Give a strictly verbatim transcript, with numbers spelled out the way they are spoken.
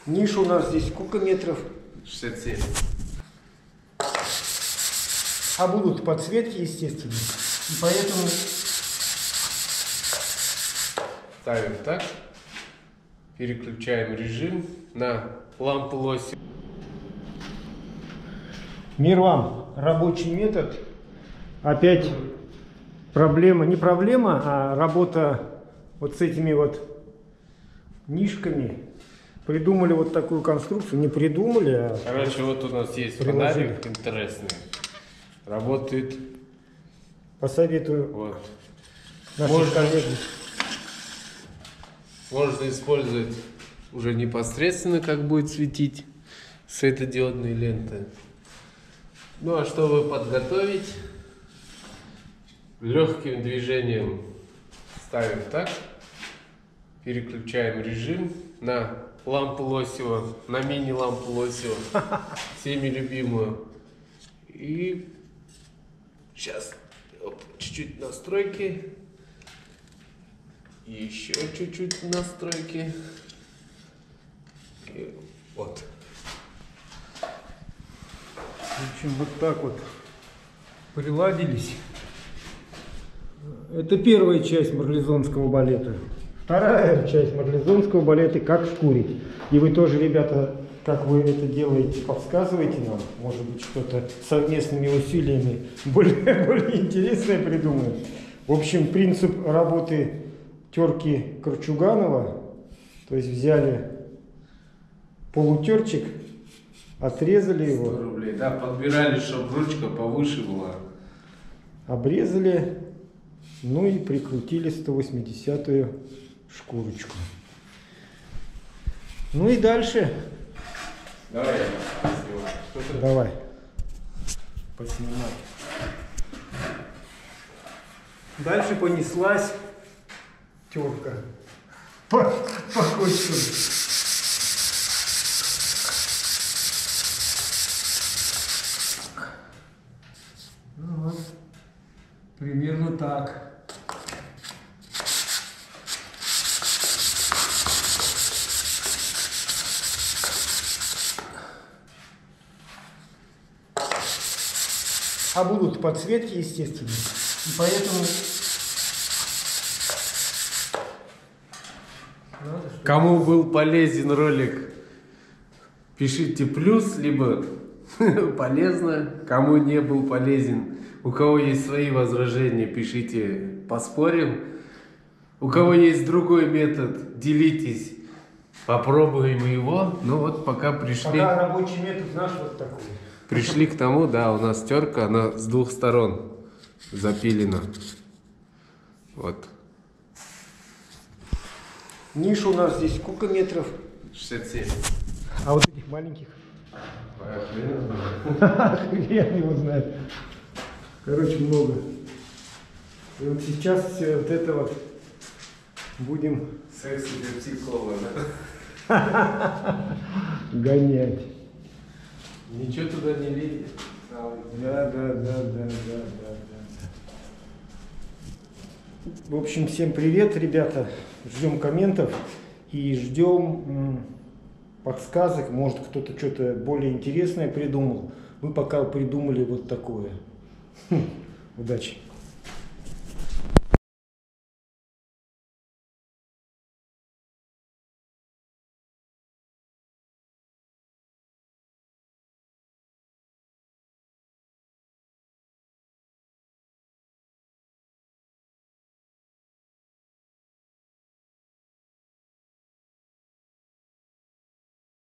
Ниша у нас здесь сколько метров? шестьдесят семь. А будут подсветки, естественно. И поэтому Ставим так. Переключаем режим на лампу лоси. мир вам, рабочий метод. Опять проблема, не проблема, а работа вот с этими вот нишками. Придумали вот такую конструкцию, не придумали, а... Короче, вот у нас есть приложили. фонарик интересный. Работает. Посоветую Вот. нашим Можно, коллегам. можно использовать уже непосредственно, как будет светить светодиодные ленты. Ну а чтобы подготовить, легким движением ставим так. Переключаем режим на лампу Лосева, на мини-лампу Лосева, всеми любимую. И сейчас чуть-чуть настройки. И еще чуть-чуть настройки. И вот. В общем, вот так вот приладились. Это первая часть марлезонского балета. Вторая часть марлезонского балета «Как шкурить». И вы тоже, ребята, как вы это делаете, подсказывайте нам. Может быть, что-то совместными усилиями более, более интересное придумаем. В общем, принцип работы терки Корчуганова. То есть взяли полутерчик, отрезали его. сто рублей. Да, подбирали, чтобы ручка повыше была. Обрезали, ну и прикрутили сто восьмидесятую шкурочку. Ну и дальше. Давай я поснимаю. Давай. Поснимай. Дальше понеслась терка. По, по кочкам. Ну вот. Примерно так. А будут подсветки, естественно. И поэтому... Надо, чтобы... Кому был полезен ролик, пишите плюс, либо полезно. Кому не был полезен, у кого есть свои возражения, пишите, поспорим. У кого есть другой метод, делитесь, попробуем его. Ну вот пока пришли. Пока рабочий метод наш вот такой. Пришли к тому, да, у нас терка, она с двух сторон запилена. Вот. Ниша у нас здесь сколько метров? шестьдесят семь. А вот этих маленьких? Хрен его знает. Короче, много. И вот сейчас все вот это вот будем... Секс для психолога, да? гонять. Ничего туда не лезет. Да, да, да, да, да, да, да. В общем, всем привет, ребята. Ждем комментов и ждем подсказок. Может, кто-то что-то более интересное придумал. Мы пока придумали вот такое. Удачи.